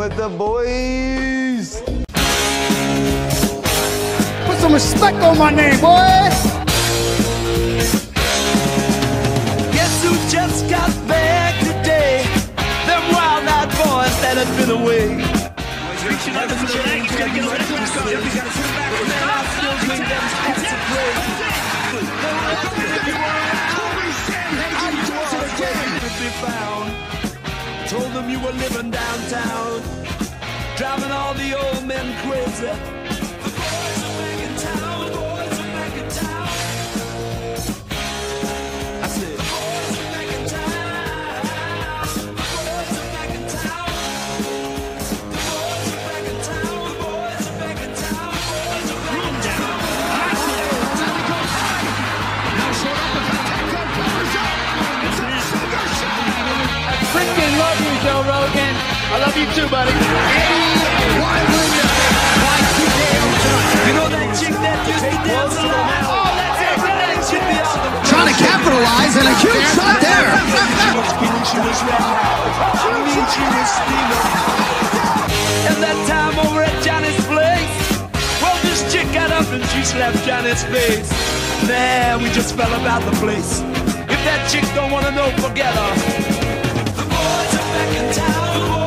with the boys. Put some respect on my name, boy. Guess who just got back today? Them wild-eyed boys that had been away. Reaching up into the leg, he's got to get rid of him. He's got to sit back, and then I still bring them spots to play. Told them you were living downtown, driving all the old men crazy. The boys are back in town, the boys are back in town. I said, the boys are back in town, the boys are back in town. The boys are back in town, the boys are back in town, the boys are back in town. Now short up and Bantamweight covers up. It's a sugar shot. I freaking love you, Joe Rogan. I love you too, buddy. You know that chick that used to dance a lot? Oh, that's it. That should be out of Trying to capitalize and a huge shot there. She was red. I mean, she was steaming. And that time over at Johnny's place, well, this chick got up and she slapped Johnny's face. Man, we just fell about the place. If that chick don't want to know, forget her. The boys are back in town.